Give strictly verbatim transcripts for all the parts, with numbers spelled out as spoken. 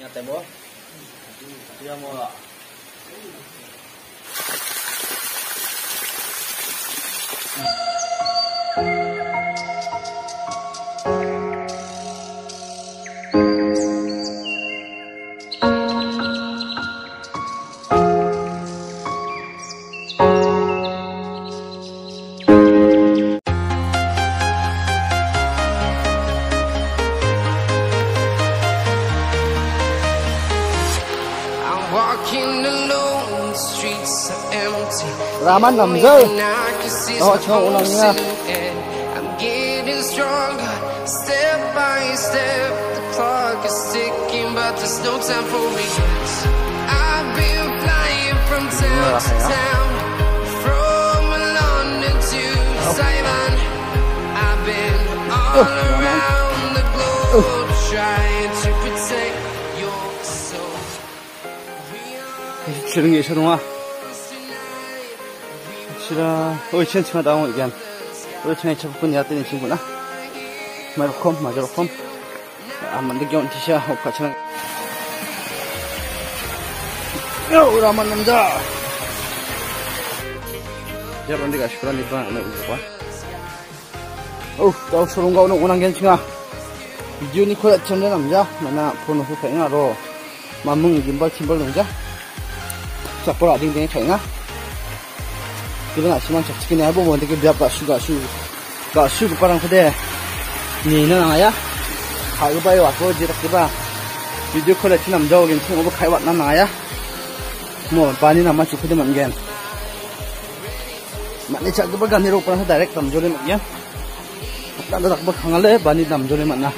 Nyata bos. Dia mau lah. Raman nằm rơi. Đó cho ông nha. Chuyện gì sao đúng không? Sira, ôi trên chiếc đào ngồi igen, ôi trên chiếc quần nhà tên chính của nó, mà được không, mà được không, à mình được chọn chiếc học cả chân, yo, ra mình nằm ra, giờ mình đi cả sura đi qua nơi gì quá, oh, tao sura ngau nó ulang gen chinga, video ni khơi chân nằm ra, mà na phone nó phải ngả rồi, mà mưng gimbal gimbal nằm ra, chắc có là đinh đinh phải ngả. Kita nak siman cak cikini abu mau dikit biar gasu gasu gasu keparang kede ni na ya hai rupai waktu jirak kita video call itu nam jauh gitu mau kai wat na ya mau pani nama cukup de mangen mana cak kita ganti rupa direct nam jole mangen tak ada tak berkangal bani nam jole mana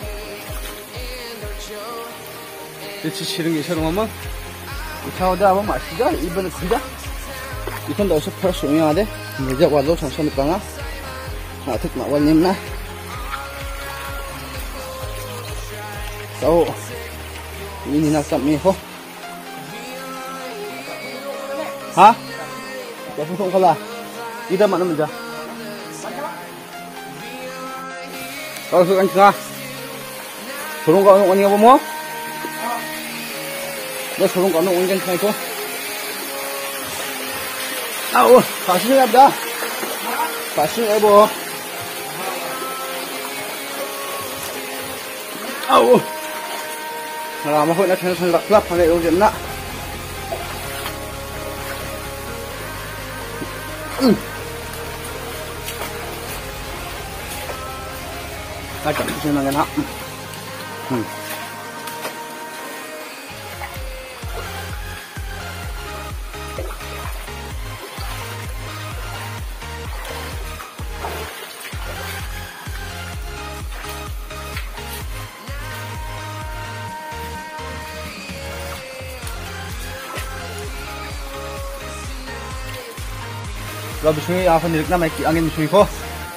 itu siring isar mama kau dah apa masih dah iban kuda ikan dah usah fresh ni ada, mungkin walau sama-sama di tengah, nak tik nak walnya mana, tahu ini nak sampai ho, ha? Jadi tu kalau, ida mana menja? Kalau sukan cakap, surung kau nak ni apa mo? Dah surung kau nak ni kan itu. Aduh, pasir ada, pasir ebo. Aduh, kalau mau nak cari cari lap pada ujian nak. Hmm, agak macam mana nak? Hmm. Rồi bị suy à phần được năm này chị ăn em suy khô,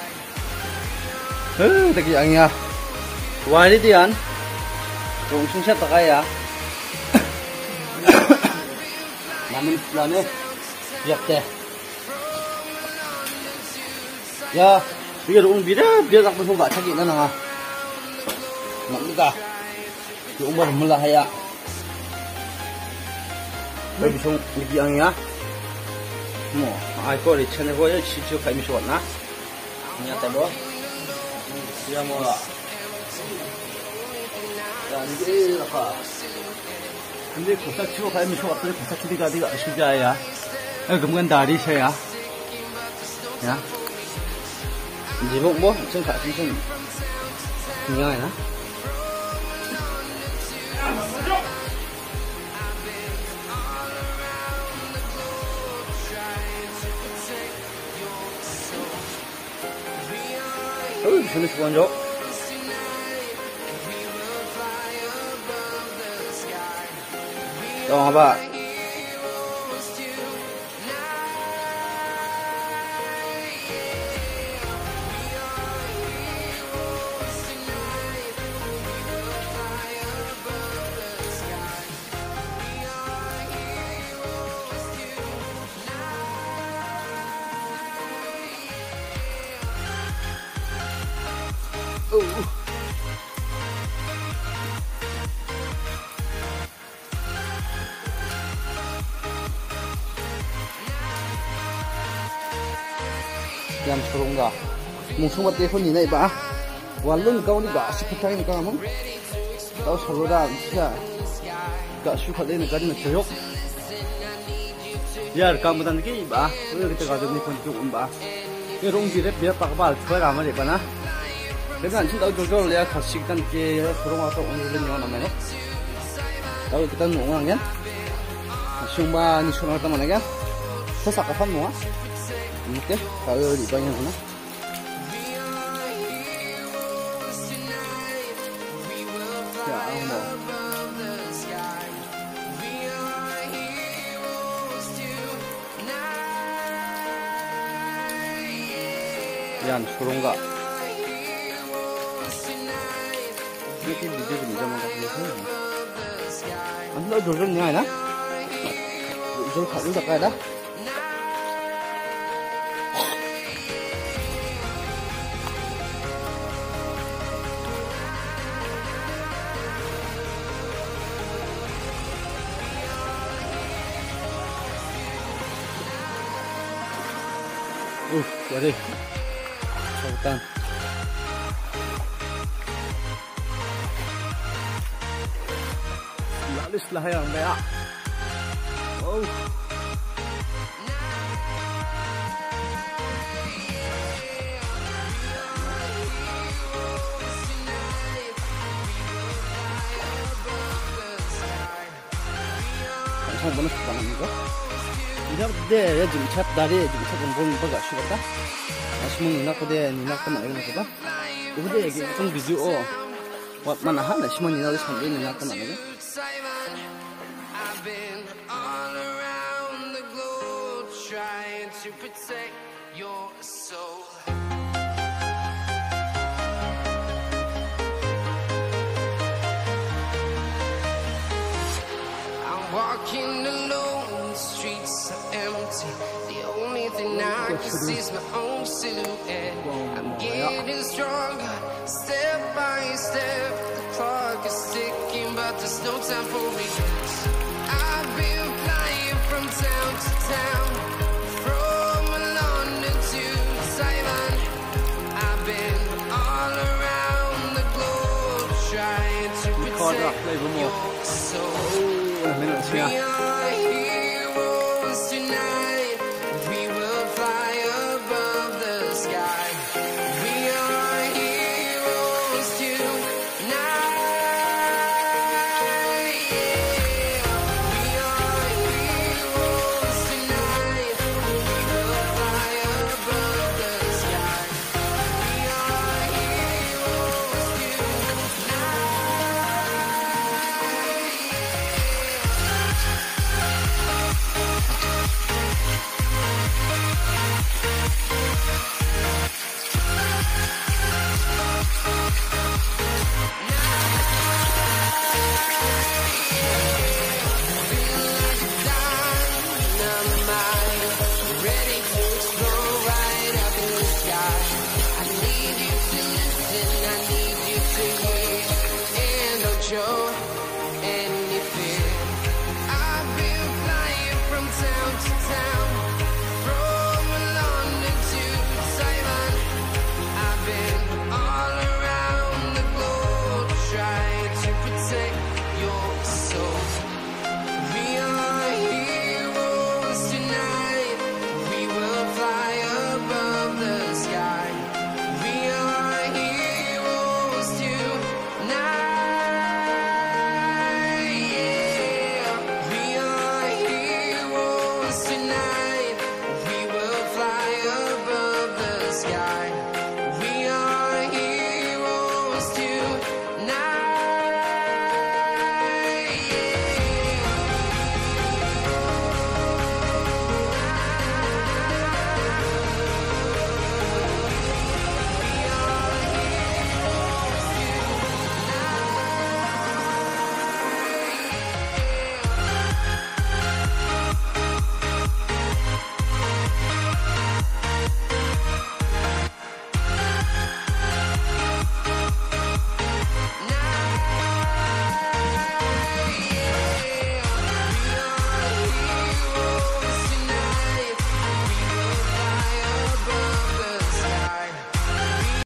ừ, tại chị ăn nha, ngoài đi đi ăn, cũng xuống xét tất cả ya, mà mình làm đi, dẹp chè, ya, bây giờ uống bia đó, bia đặc biệt không phải chắc gì nữa nào, ngon cả, uống bao nhiêu là hay à, rồi bị xuống đi ăn nha. Mo, ai có đi chơi này có chỉ chưa phải mình chọn na, nhà tại bố, dia mau lah, dan ini lah kah, ini kita chưa phải mình chọn, kita curi kadi tak sudah ya, eh kemudian dari saya, ya, jibuk bố, chân phải chân chân, nhai na. Ừ, sini sekonjok. Tahu apa? yan surunga mungsung bate ko ni na iba walun kau ni ba si putay ka mo tao salura siya ka su khale ni kadi na choyok yar kamudan ki ba so kita ga ni kon chung ba ke rong ji re pe pak bal thoi ra ma de bana ke dan chin tao jol jol ya khasik tan ke surunga to on le nyon na me tao kita nong yan sumba ni sunor ta mana ga sa sa ka fam no oke kalau di banyak mana ya Allah yan surunga ini video ini zaman ini anda jujur ni ada jujur kalau tak ada Uh, jadi sultan. Lalis lah yang banyak. Oh. Saya bonus tanam juga. Tidak deh ya jadi cat dari jadi cat pun bagus juga tak? Asmung ni nak deh ni nak kena lagi nak Itu deh gitu kan video oh, buat mana hal asmung ni nak sambil ni nak kena lagi. Walking alone, the streets are empty. The only thing I can see is my own silhouette. I'm getting stronger, step by step. The clock is ticking, but there's no time for regrets. I've been flying from town to town, from London to Taiwan. I've been all around the globe, trying to protect your soul. Minutes, yeah.